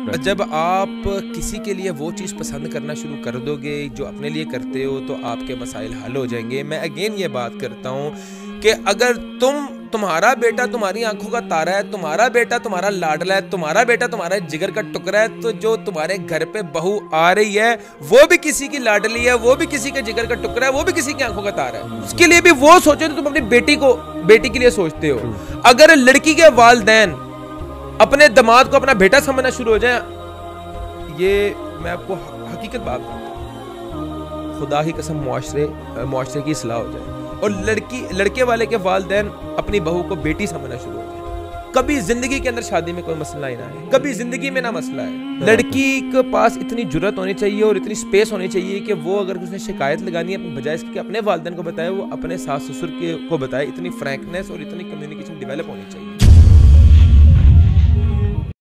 जब आप किसी के लिए वो चीज़ पसंद करना शुरू कर दोगे जो अपने लिए करते हो तो आपके मसाइल हल हो जाएंगे। मैं अगेन ये बात करता हूँ कि अगर तुम्हारा बेटा तुम्हारी आंखों का तारा है, तुम्हारा बेटा तुम्हारा लाडला है, तुम्हारा बेटा तुम्हारा जिगर का टुकड़ा है, तो जो तुम्हारे घर पे बहू आ रही है वो भी किसी की लाडली है, वो भी किसी के जिगर का टुकड़ा है, वो भी किसी की आंखों का तारा है। उसके लिए भी वो सोचो तो तुम अपनी बेटी के लिए सोचते हो। अगर लड़की के वालिदैन अपने दामाद को अपना बेटा समझना शुरू हो जाए, ये मैं आपको हकीकत बात बताऊं, खुदा की कसम मुआशरे की इस्लाह हो जाए और लड़के वाले के वालिदैन अपनी बहू को बेटी समझना शुरू हो जाए, कभी जिंदगी के अंदर शादी में कोई मसला ही ना है, कभी जिंदगी में ना मसला है। लड़की के पास इतनी जुर्रत होनी चाहिए और इतनी स्पेस होनी चाहिए कि वो अगर उसने शिकायत लगानी है बजाय इसके कि अपने वालिदैन को बताए, वो अपने सास ससुर को बताए। इतनी फ्रैंकनेस और इतनी कम्युनिकेशन डेवलप होनी चाहिए।